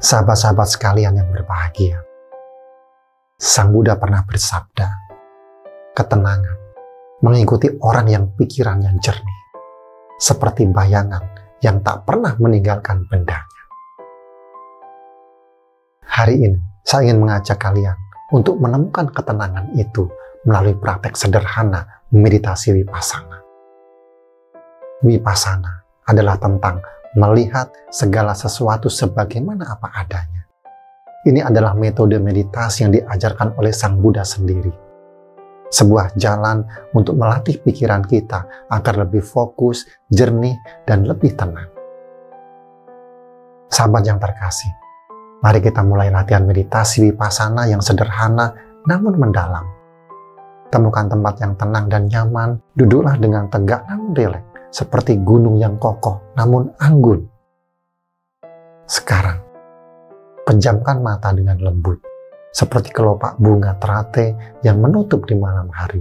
Sahabat-sahabat sekalian yang berbahagia, Sang Buddha pernah bersabda, ketenangan mengikuti orang yang pikirannya jernih, seperti bayangan yang tak pernah meninggalkan bendanya. Hari ini, saya ingin mengajak kalian untuk menemukan ketenangan itu melalui praktek sederhana meditasi Vipassana. Vipassana adalah tentang melihat segala sesuatu sebagaimana apa adanya. Ini adalah metode meditasi yang diajarkan oleh Sang Buddha sendiri. Sebuah jalan untuk melatih pikiran kita agar lebih fokus, jernih, dan lebih tenang. Sahabat yang terkasih, mari kita mulai latihan meditasi Vipassana yang sederhana namun mendalam. Temukan tempat yang tenang dan nyaman, duduklah dengan tegak namun rileks, seperti gunung yang kokoh namun anggun. Sekarang, pejamkan mata dengan lembut, seperti kelopak bunga teratai yang menutup di malam hari.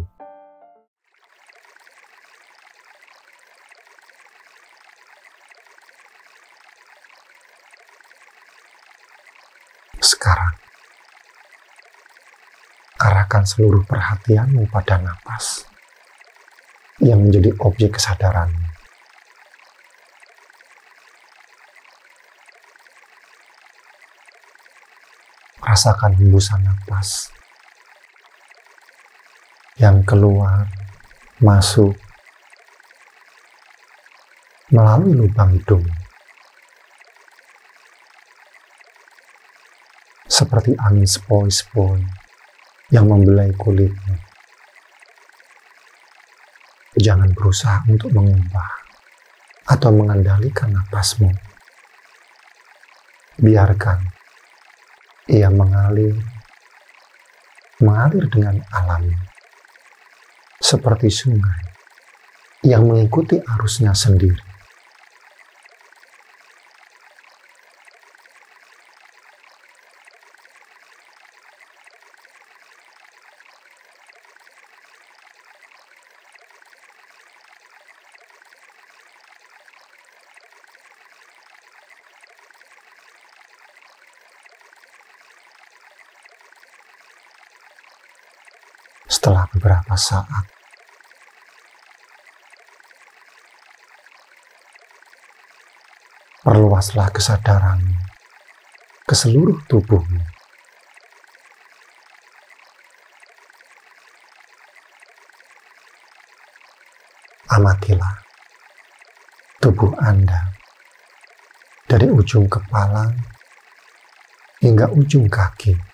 Sekarang, arahkan seluruh perhatianmu pada napas yang menjadi objek kesadaranmu. Rasakan hembusan napas yang keluar, masuk melalui lubang hidung, seperti angin sepoi-sepoi yang membelai kulitmu. Jangan berusaha untuk mengubah atau mengendalikan napasmu. Biarkan ia mengalir dengan alami, seperti sungai yang mengikuti arusnya sendiri. Setelah beberapa saat, perluaslah kesadaranmu ke seluruh tubuhmu. Amatilah tubuh Anda dari ujung kepala hingga ujung kaki.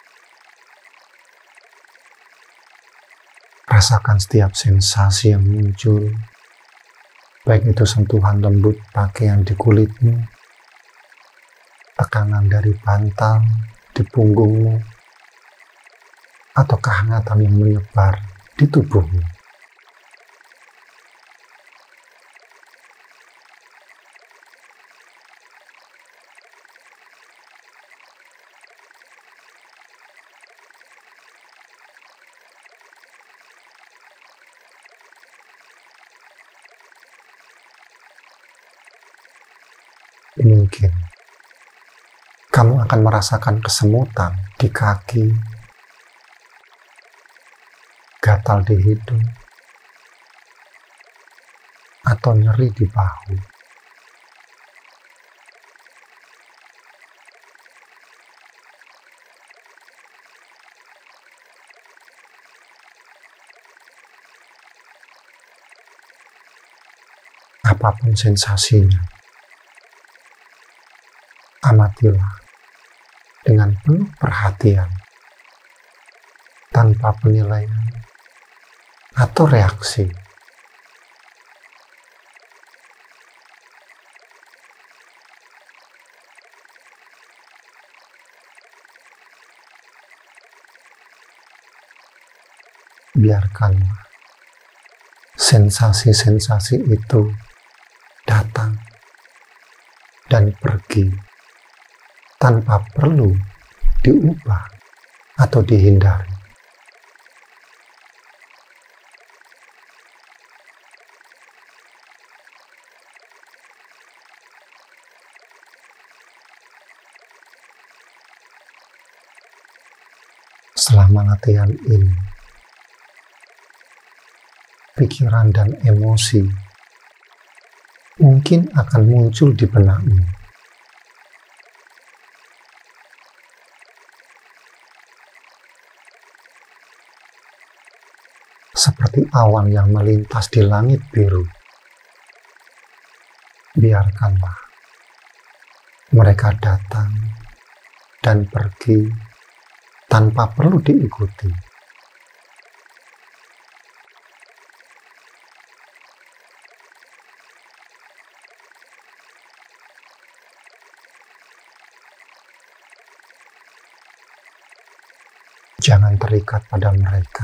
Rasakan setiap sensasi yang muncul, baik itu sentuhan lembut pakaian di kulitmu, tekanan dari bantal di punggungmu, atau kehangatan yang menyebar di tubuhmu. Mungkin kamu akan merasakan kesemutan di kaki, gatal di hidung, atau nyeri di bahu. Apapun sensasinya, amatilah dengan penuh perhatian, tanpa penilaian atau reaksi. Biarkanlah sensasi-sensasi itu datang dan pergi tanpa perlu diubah atau dihindari. Selama latihan ini, pikiran dan emosi mungkin akan muncul di benakmu. Seperti awan yang melintas di langit biru. Biarkanlah mereka datang dan pergi tanpa perlu diikuti. Jangan terikat pada mereka.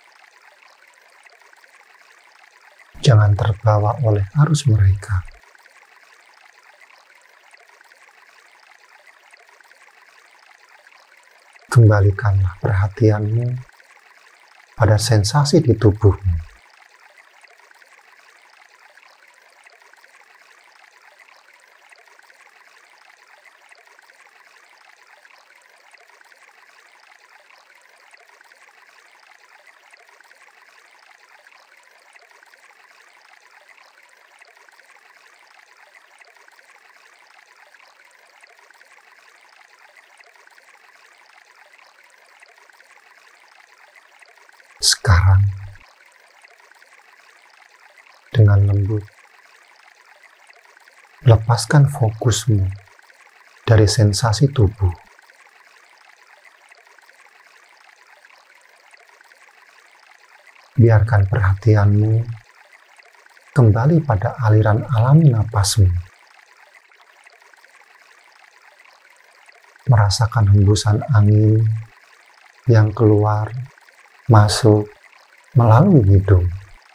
Jangan terbawa oleh arus mereka. Kembalikanlah perhatianmu pada sensasi di tubuhmu. Sekarang, dengan lembut, lepaskan fokusmu dari sensasi tubuh. Biarkan perhatianmu kembali pada aliran alami napasmu. Merasakan hembusan angin yang keluar masuk melalui hidung.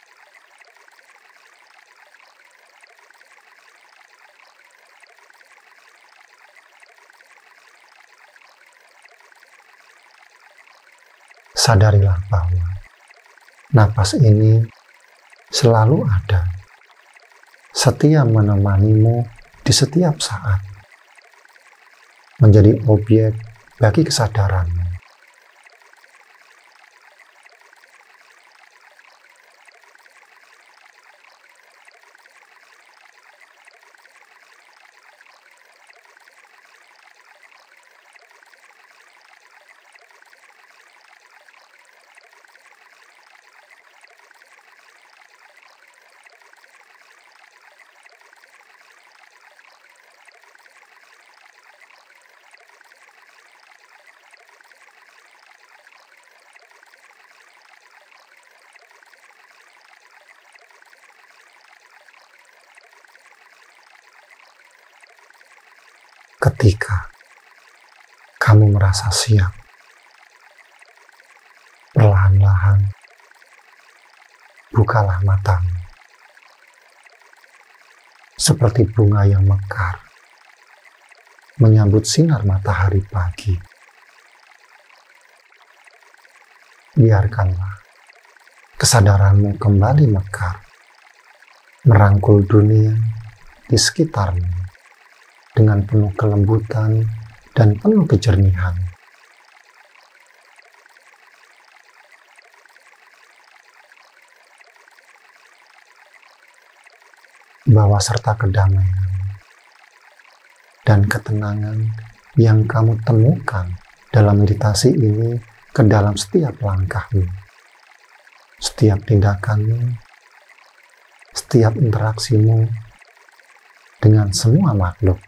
Sadarilah bahwa napas ini selalu ada, setia menemanimu di setiap saat, menjadi objek bagi kesadaranmu. Ketika kamu merasa siap, perlahan-lahan bukalah matamu. Seperti bunga yang mekar menyambut sinar matahari pagi. Biarkanlah kesadaranmu kembali mekar, merangkul dunia di sekitarmu dengan penuh kelembutan dan penuh kejernihan. Bawa serta kedamaian dan ketenangan yang kamu temukan dalam meditasi ini ke dalam setiap langkahmu, setiap tindakanmu, setiap interaksimu dengan semua makhluk.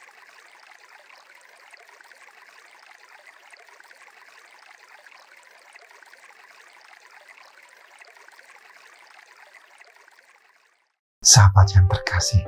Sahabat yang terkasih,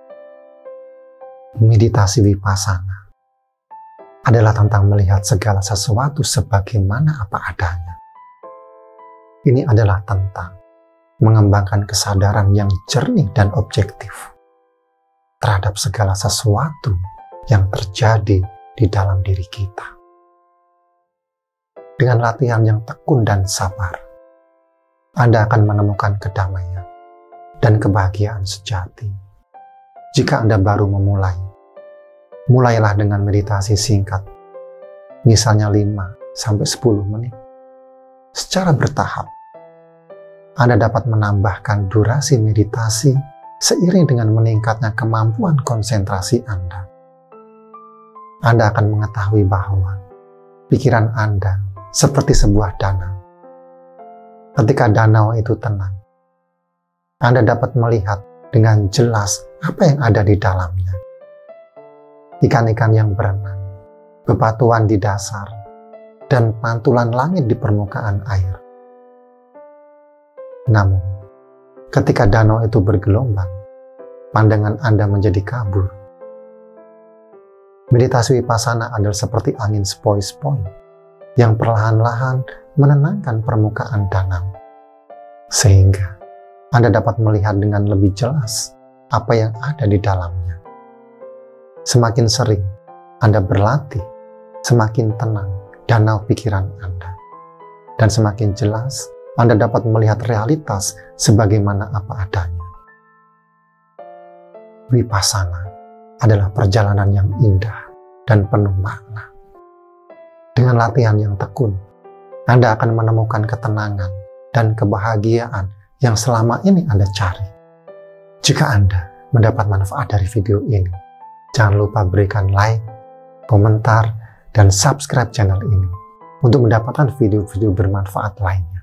meditasi vipassana adalah tentang melihat segala sesuatu sebagaimana apa adanya. Ini adalah tentang mengembangkan kesadaran yang jernih dan objektif terhadap segala sesuatu yang terjadi di dalam diri kita. Dengan latihan yang tekun dan sabar, Anda akan menemukan kedamaian dan kebahagiaan sejati. Jika Anda baru memulai, mulailah dengan meditasi singkat, misalnya 5 sampai 10 menit. Secara bertahap, Anda dapat menambahkan durasi meditasi seiring dengan meningkatnya kemampuan konsentrasi Anda. Anda akan mengetahui bahwa pikiran Anda seperti sebuah danau. Ketika danau itu tenang, Anda dapat melihat dengan jelas apa yang ada di dalamnya. Ikan-ikan yang berenang, bebatuan di dasar, dan pantulan langit di permukaan air. Namun, ketika danau itu bergelombang, pandangan Anda menjadi kabur. Meditasi Vipassana adalah seperti angin sepoi-sepoi yang perlahan-lahan menenangkan permukaan danau, sehingga Anda dapat melihat dengan lebih jelas apa yang ada di dalamnya. Semakin sering Anda berlatih, semakin tenang danau pikiran Anda, dan semakin jelas Anda dapat melihat realitas sebagaimana apa adanya. Vipassana adalah perjalanan yang indah dan penuh makna. Dengan latihan yang tekun, Anda akan menemukan ketenangan dan kebahagiaan yang selama ini Anda cari. Jika Anda mendapat manfaat dari video ini, jangan lupa berikan like, komentar, dan subscribe channel ini untuk mendapatkan video-video bermanfaat lainnya.